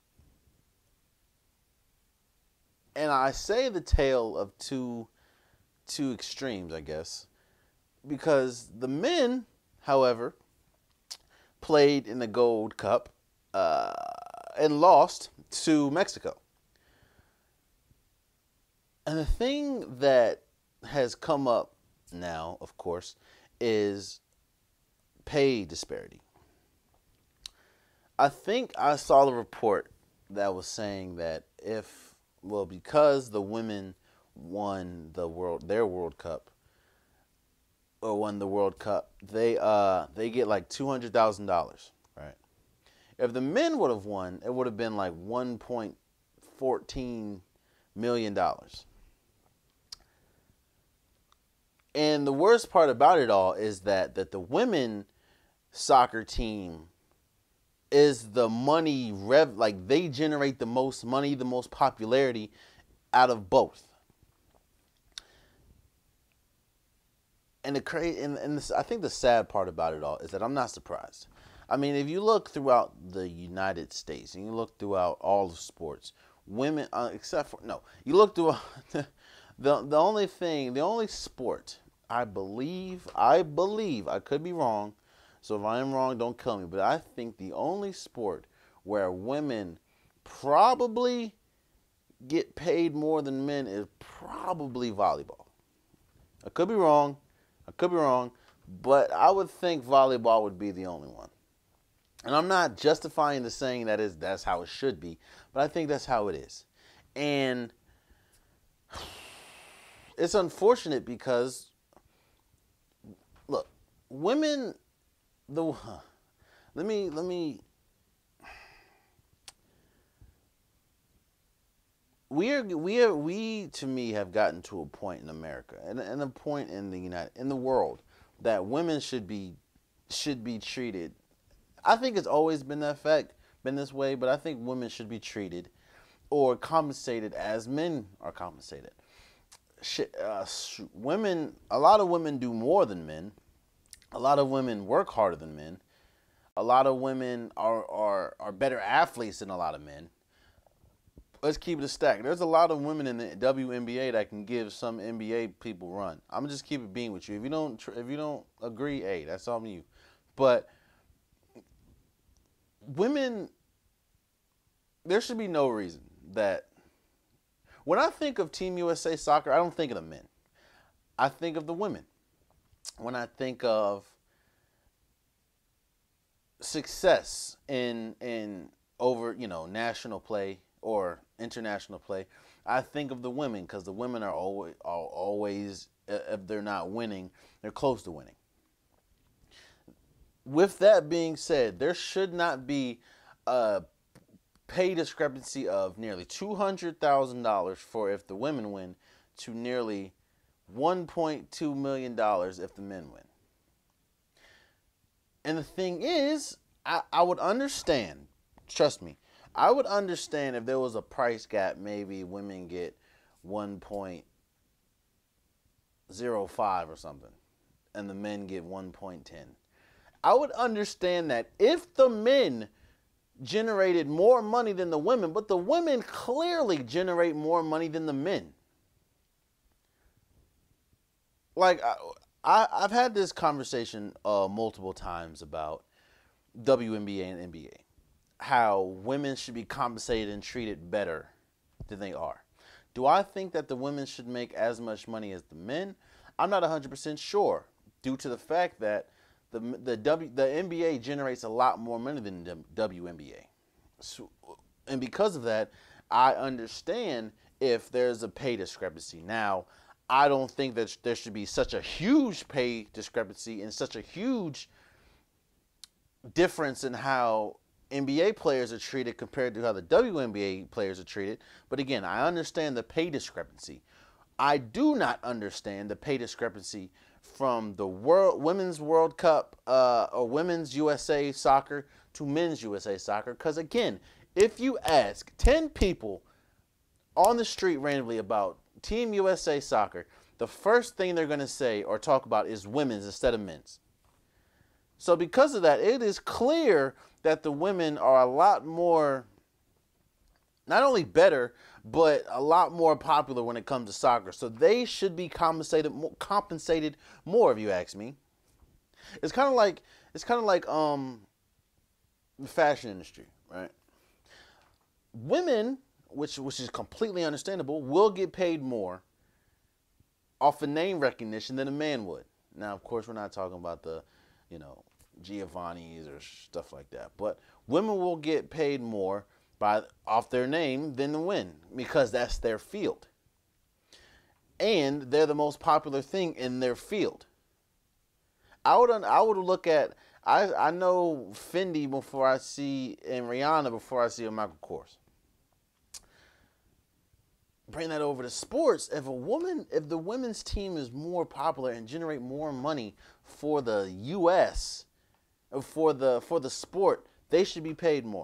And I say the tale of two two extremes, I guess, because the men, however, played in the Gold Cup uh, and lost to Mexico. And the thing that has come up now, of course, is pay disparity. I think I saw the report that was saying that if, well, because the women won the world, their World Cup, or won the World Cup, they uh they get like two hundred thousand dollars, right? If the men would have won, it would have been like one point one four million dollars. And the worst part about it all is that that the women soccer team is the money rev, like they generate the most money, the most popularity out of both. And the cra- and, and this, I think the sad part about it all is that I'm not surprised. I mean, if you look throughout the United States and you look throughout all the sports, women, uh, except for no, you look through the the only thing, the only sport I believe, I believe, I could be wrong. So if I am wrong, don't kill me. But I think the only sport where women probably get paid more than men is probably volleyball. I could be wrong. I could be wrong. But I would think volleyball would be the only one. And I'm not justifying the saying that is that's how it should be. But I think that's how it is. And it's unfortunate because, look, women... The let me let me we are we are we to me have gotten to a point in America and, and a point in the United in the world that women should be should be treated. I think it's always been that fact, been this way, but I think women should be treated or compensated as men are compensated. Shit, uh, women, a lot of women do more than men. A lot of women work harder than men. A lot of women are, are, are better athletes than a lot of men. Let's keep it a stack. There's a lot of women in the W N B A that can give some N B A people run. I'm gonna just keep it being with you. If you don't if you don't agree, hey, that's on you. But women, there should be no reason that when I think of Team U S A soccer, I don't think of the men. I think of the women. When I think of success in in over, you know, national play or international play, I think of the women because the women are always, are always, if they're not winning, they're close to winning. With that being said, there should not be a pay discrepancy of nearly two hundred thousand dollars for if the women win to nearly one point two million dollars if the men win. And the thing is, I, I would understand, trust me, I would understand if there was a price gap. Maybe women get one point zero five or something, and the men get one point one zero. I would understand that if the men generated more money than the women, but the women clearly generate more money than the men. Like, I, I, I've had this conversation uh, multiple times about W N B A and N B A. How women should be compensated and treated better than they are. Do I think that the women should make as much money as the men? I'm not one hundred percent sure, due to the fact that the the w, the N B A generates a lot more money than the W N B A. So, and because of that, I understand if there's a pay discrepancy. Now, I don't think that there should be such a huge pay discrepancy and such a huge difference in how N B A players are treated compared to how the W N B A players are treated. But again, I understand the pay discrepancy. I do not understand the pay discrepancy from the world women's World Cup uh, or women's U S A soccer to men's U S A soccer. Because again, if you ask ten people on the street randomly about Team U S A soccer, the first thing they're going to say or talk about is women's instead of men's. So because of that, it is clear that the women are a lot more, not only better, but a lot more popular when it comes to soccer. So they should be compensated compensated more, if you ask me. It's kind of like it's kind of like um the fashion industry, right? Women, which which is completely understandable, will get paid more off of name recognition than a man would. Now, of course, we're not talking about the, you know, Giovanni's or stuff like that, but women will get paid more by off their name than the men, because that's their field, and they're the most popular thing in their field. I would I would look at I I know Fendi before I see and Rihanna before I see a Michael Kors. Bring that over to sports. If a woman, if the women's team is more popular and generate more money for the U S for the for the sport, they should be paid more,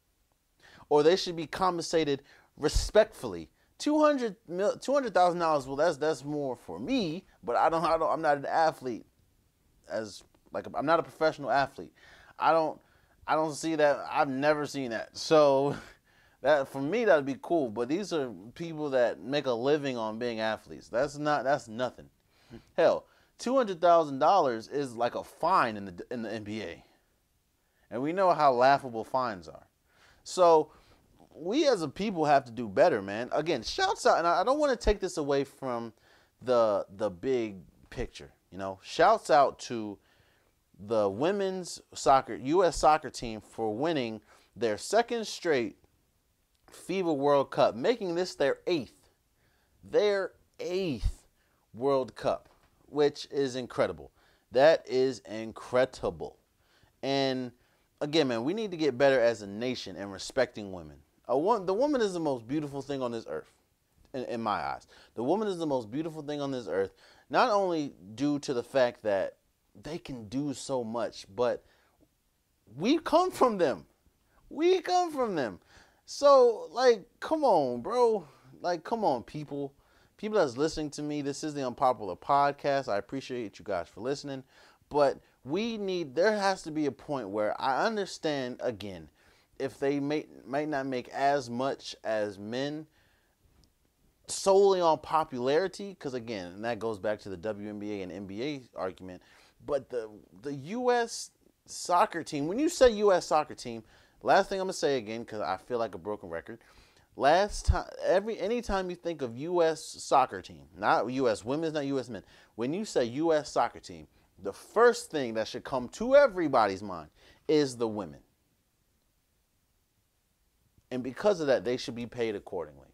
or they should be compensated respectfully. two hundred thousand dollars, well, that's that's more for me, but I don't, I don't I'm not an athlete, as like I'm not a professional athlete. I don't I don't see that. I've never seen that. So that for me, that'd be cool. But these are people that make a living on being athletes. That's not that's nothing. Hell, two hundred thousand dollars is like a fine in the in the N B A, and we know how laughable fines are. So we as a people have to do better, man. Again, shouts out, and I don't want to take this away from the the big picture. You know, shouts out to the women's soccer U S soccer team for winning their second straight FIBA World Cup, making this their eighth, their eighth World Cup, which is incredible. That is incredible. And again, man, we need to get better as a nation and respecting women. A one, the woman is the most beautiful thing on this earth, in, in my eyes. The woman is the most beautiful thing on this earth, not only due to the fact that they can do so much, but we come from them. We come from them. So, like, come on, bro. Like, come on, people. People that's listening to me, this is the Unpopular Podcast. I appreciate you guys for listening. But we need, there has to be a point where I understand, again, if they may, might not make as much as men solely on popularity, because, again, and that goes back to the W N B A and N B A argument, but the the U S soccer team, when you say U S soccer team, last thing I'm going to say again, because I feel like a broken record, last time, every anytime you think of U S soccer team, not U S women's, not U S men, when you say U S soccer team, the first thing that should come to everybody's mind is the women. And because of that, they should be paid accordingly.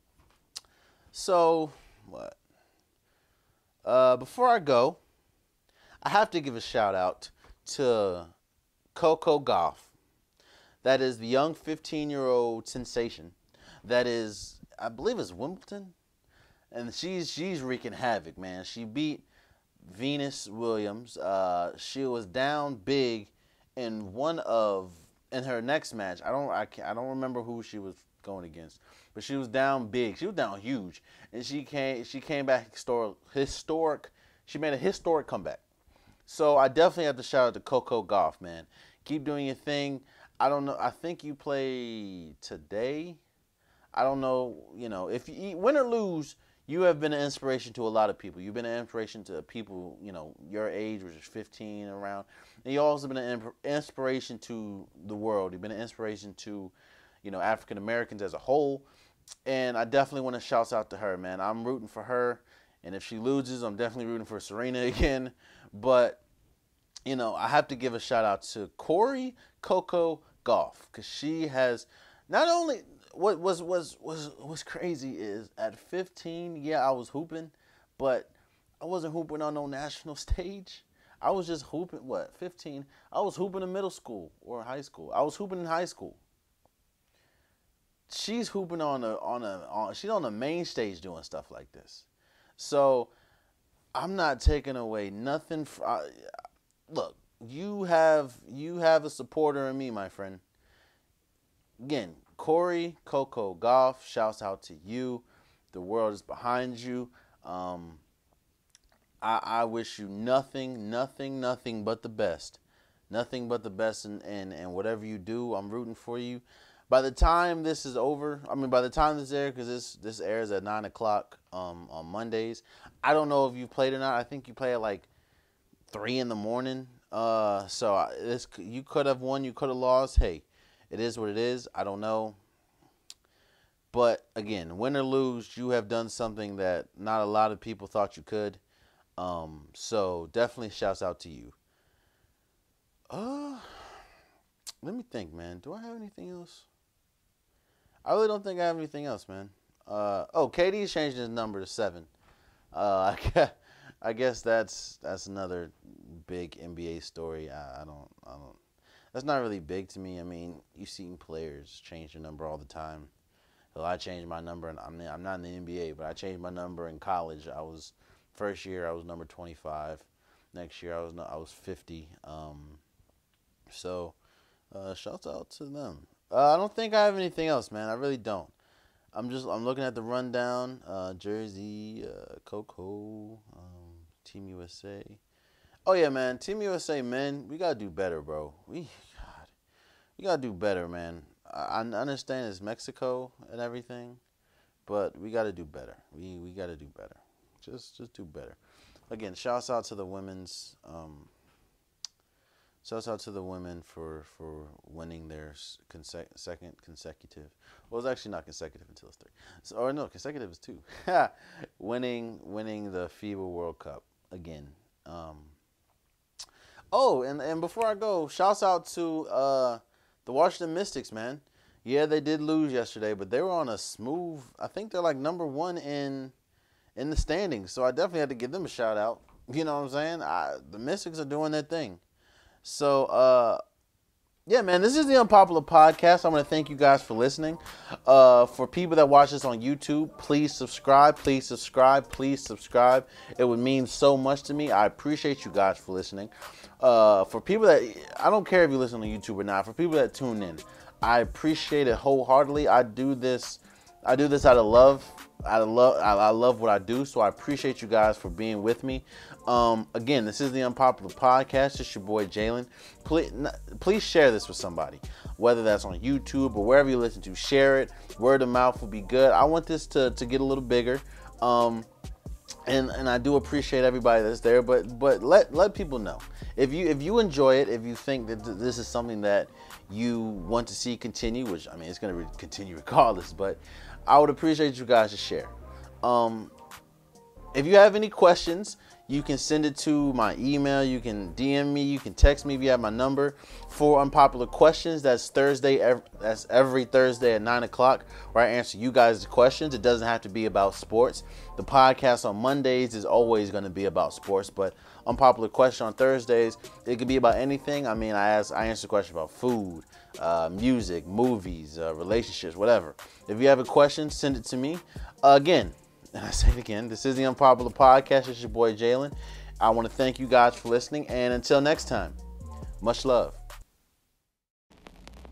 So, what? Uh, before I go, I have to give a shout out to Coco Gauff. That is the young fifteen-year-old sensation. That is, I believe it's Wimbledon. And she's she's wreaking havoc, man. She beat Venus Williams. Uh, she was down big in one of in her next match, I don't I, can't, I don't remember who she was going against, but she was down big. She was down huge, and she came she came back historic. historic she made a historic comeback. So I definitely have to shout out to Coco Gauff, man. Keep doing your thing. I don't know. I think you play today. I don't know. You know, if you win or lose, you have been an inspiration to a lot of people. You've been an inspiration to people, you know, your age, which is fifteen around. And you've also been an inspiration to the world. You've been an inspiration to, you know, African Americans as a whole. And I definitely want to shout out to her, man. I'm rooting for her. And if she loses, I'm definitely rooting for Serena again. But, you know, I have to give a shout out to Corey Coco Gauff, because she has not only what was was was was crazy is at fifteen, yeah, I was hooping, but I wasn't hooping on no national stage. I was just hooping. What fifteen? I was hooping in middle school or high school. I was hooping in high school. She's hooping on a on a on. She's on the main stage doing stuff like this. So I'm not taking away nothing. For, uh, look, you have you have a supporter in me, my friend. Again, Corey Coco Gauff, shouts out to you. The world is behind you. Um, I, I wish you nothing, nothing, nothing but the best. Nothing but the best in, in, in whatever you do. I'm rooting for you. By the time this is over, I mean, by the time this airs, because this, this airs at nine o'clock um, on Mondays. I don't know if you played or not. I think you play at like three in the morning. Uh, so I, this, you could have won, you could have lost. Hey, it is what it is. I don't know. But, again, win or lose, you have done something that not a lot of people thought you could. Um, so, definitely shouts out to you. Uh, let me think, man. Do I have anything else? I really don't think I have anything else, man. Uh, oh, K D's changing his number to seven. Uh, I guess, I guess that's that's another big N B A story. I, I don't, I don't. That's not really big to me. I mean, you've seen players change their number all the time. So I changed my number, and I'm I'm not in the N B A, but I changed my number in college. I was first year I was number twenty-five. Next year I was I was fifty. Um, so uh, shouts out to them. Uh, I don't think I have anything else, man. I really don't. I'm just I'm looking at the rundown. Uh, Jersey, uh, Coco, um, Team U S A. Oh yeah, man. Team U S A men, we gotta do better, bro. We God, we gotta do better, man. I, I understand it's Mexico and everything, but we gotta do better. We we gotta do better. Just just do better. Again, shouts out to the women's. Um, shouts out to the women for for winning their conse- second consecutive. Well, it's actually not consecutive until it's three. So, or no, consecutive is two. winning winning the FIBA World Cup again. Um, Oh, and, and before I go, shouts out to uh, the Washington Mystics, man. Yeah, they did lose yesterday, but they were on a smooth. I think they're like number one in in the standings, so I definitely had to give them a shout out. You know what I'm saying? I, the Mystics are doing their thing. So, uh, yeah, man, this is the Unpopular Podcast. I want to thank you guys for listening. Uh, for people that watch this on YouTube, please subscribe, please subscribe, please subscribe. It would mean so much to me. I appreciate you guys for listening. Uh, for people that, I don't care if you listen on YouTube or not, for people that tune in, I appreciate it wholeheartedly. I do this, I do this out of love. I love, I, I love what I do, so I appreciate you guys for being with me. Um, again, this is the Unpopular Podcast. It's your boy Jalen. Please, please share this with somebody, whether that's on YouTube or wherever you listen to. Share it. Word of mouth will be good. I want this to, to get a little bigger. Um, and and I do appreciate everybody that's there, but but let let people know if you if you enjoy it, if you think that th- this is something that you want to see continue, which I mean it's going to re- continue regardless, but I would appreciate you guys to share. Um, if you have any questions, you can send it to my email. You can D M me. You can text me if you have my number. For Unpopular Questions, that's Thursday. Every, that's every Thursday at nine o'clock, where I answer you guys' questions. It doesn't have to be about sports. The podcast on Mondays is always going to be about sports, but Unpopular Question on Thursdays, it could be about anything. I mean, I ask, I answer questions about food, uh, music, movies, uh, relationships, whatever. If you have a question, send it to me. Uh, again, and I say it again, this is the Unpopular Podcast. It's your boy Jalen. I want to thank you guys for listening, and until next time, much love.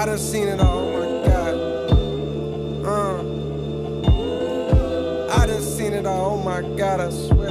I done seen it all, oh my God. Uh. I done seen it all, oh my God, I swear.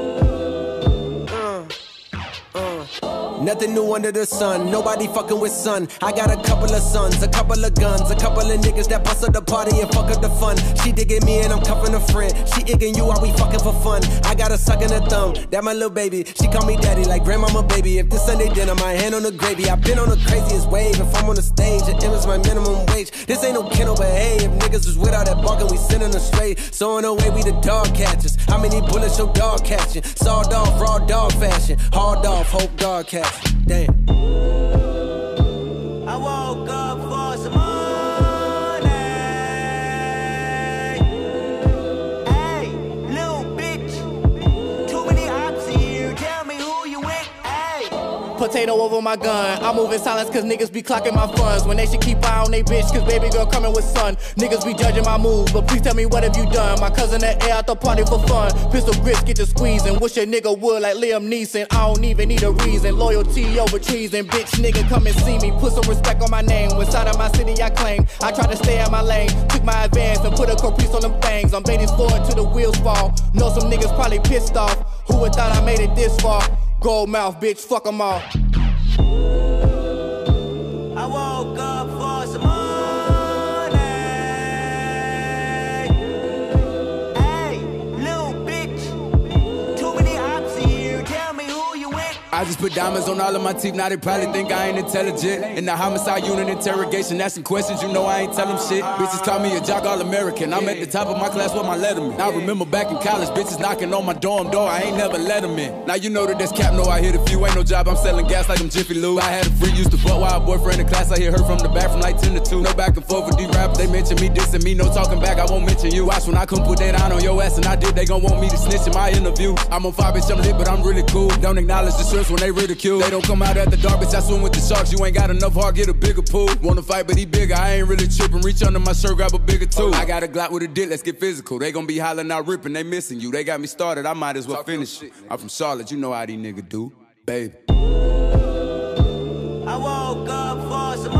Uh. Uh. Nothing new under the sun, nobody fucking with sun. I got a couple of sons, a couple of guns, a couple of niggas that bust up the party and fuck up the fun. She digging me and I'm cuffing a friend. She igging you while we fucking for fun. I got a suck in her thumb, that my little baby. She call me daddy like grandmama baby. If this Sunday dinner, my hand on the gravy. I been on the craziest wave. If I'm on the stage, it is my minimum wage. This ain't no kennel, but hey, if niggas was without that barking, we sending them straight. So in a way, we the dog catchers. How many bullets your dog catching? Sawed off, raw dog fashion. Hard off, hope dog catch. Damn. I woke up for some money. Hey, little bitch. Too many ops here. Tell me who you with. Hey. Potato over my gun. I move in silence cause niggas be clocking my funds. When they should keep eye on they bitch cause baby girl coming with son. Niggas be judging my moves, but please tell me what have you done? My cousin at air out the party for fun. Pistol grits get to squeezing. Wish a nigga would like Liam Neeson. I don't even need a reason. Loyalty over treason. Bitch nigga come and see me. Put some respect on my name. When side of my city I claim. I try to stay in my lane. Took my advance and put a caprice on them things. I'm baiting forward till the wheels fall. Know some niggas probably pissed off. Who would thought I made it this far? Gold mouth bitch, fuck them all. I woke up for some money. Hey, little bitch. Too many ops here. Tell me who you with. I just put diamonds on all of my teeth, now they probably think I ain't intelligent. In the homicide unit interrogation, asking questions, you know I ain't tell them shit. Bitches call me a jock all-American, I'm at the top of my class with my letterman. I remember back in college, bitches knocking on my dorm door, I ain't never let them in. Now you know that that's cap, no I hit a few, ain't no job, I'm selling gas like I'm Jiffy Lube. I had a freak, used to fuck while a boyfriend in class, I hear her from the back from like ten to two. No back and forth with these rappers, they mention me dissing me, no talking back, I won't mention you. Watch when I come put that down on your ass, and I did, they gon' want me to snitch in my interview. I'm on fire, bitch, I'm lit, but I'm really cool. Don't acknowledge the shrimps when they ridicule. They don't come out at the dark, bitch, I swim with the sharks. You ain't got enough heart, get a bigger pool. Wanna fight, but he bigger, I ain't really tripping. Reach under my shirt, grab a bigger tool. I got a Glock with a dick, let's get physical. They gon' be hollering out ripping, they missing you. They got me started, I might as well finish it. I'm from Charlotte, you know how these niggas do, baby. I woke up for some